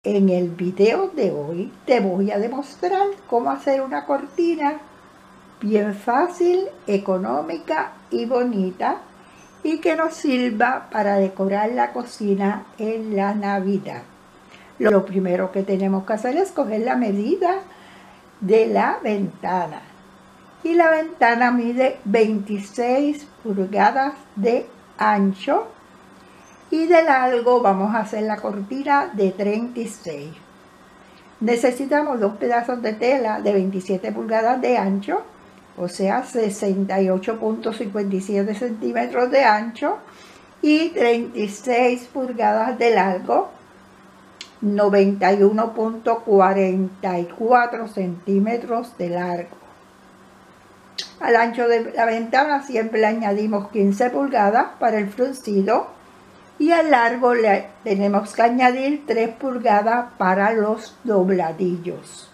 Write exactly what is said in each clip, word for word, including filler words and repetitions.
En el video de hoy te voy a demostrar cómo hacer una cortina bien fácil, económica y bonita y que nos sirva para decorar la cocina en la Navidad. Lo primero que tenemos que hacer es coger la medida de la ventana y la ventana mide veintiséis pulgadas de ancho y de largo vamos a hacer la cortina de treinta y seis. Necesitamos dos pedazos de tela de veintisiete pulgadas de ancho, o sea sesenta y ocho punto cincuenta y siete centímetros de ancho, y treinta y seis pulgadas de largo, noventa y uno punto cuarenta y cuatro centímetros de largo. Al ancho de la ventana siempre le añadimos quince pulgadas para el fruncido y al largo le tenemos que añadir tres pulgadas para los dobladillos.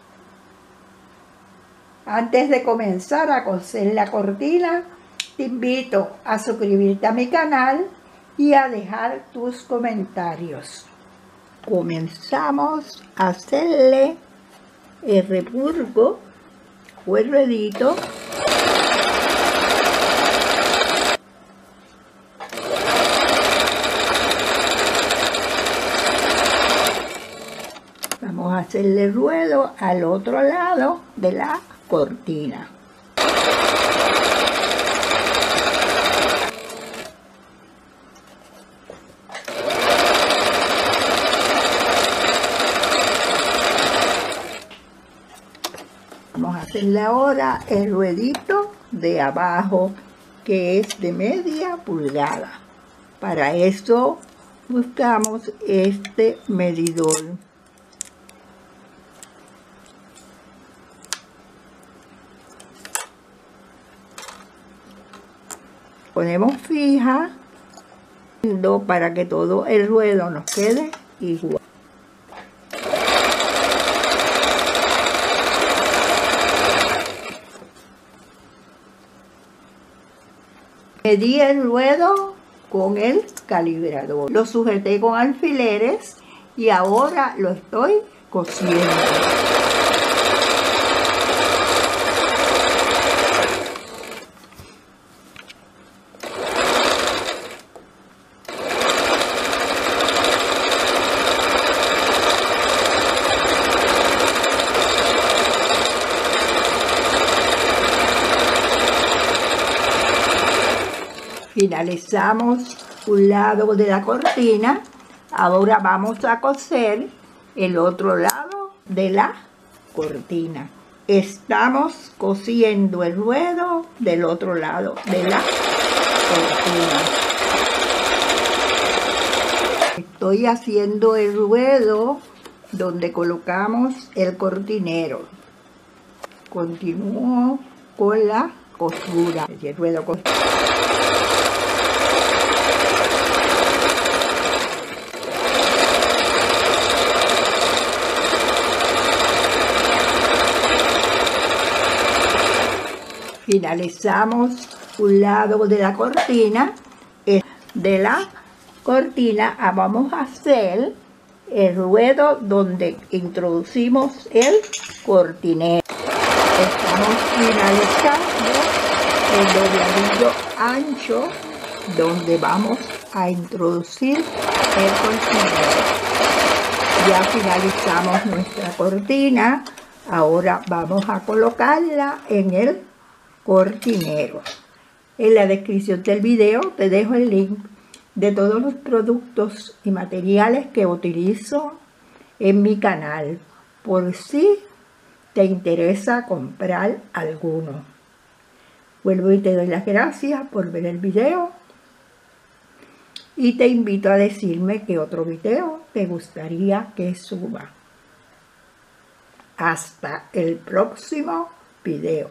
Antes de comenzar a coser la cortina, te invito a suscribirte a mi canal y a dejar tus comentarios. Comenzamos a hacerle el repurgo o el ruedito. Vamos a hacerle ruedo al otro lado de la cortina. Vamos a hacerle ahora el ruedito de abajo, que es de media pulgada. Para eso buscamos este medidor. Ponemos fija para que todo el ruedo nos quede igual. Medí el ruedo con el calibrador. Lo sujeté con alfileres y ahora lo estoy cosiendo. Finalizamos un lado de la cortina, ahora vamos a coser el otro lado de la cortina. Estamos cosiendo el ruedo del otro lado de la cortina. Estoy haciendo el ruedo donde colocamos el cortinero. Continúo con la costura. El ruedo costura. Finalizamos un lado de la cortina. De la cortina vamos a hacer el ruedo donde introducimos el cortinero. Estamos finalizando el dobladillo ancho donde vamos a introducir el cortinero. Ya finalizamos nuestra cortina. Ahora vamos a colocarla en el cortinero. En la descripción del video te dejo el link de todos los productos y materiales que utilizo en mi canal, por si te interesa comprar alguno. Vuelvo y te doy las gracias por ver el video y te invito a decirme qué otro video te gustaría que suba. Hasta el próximo video.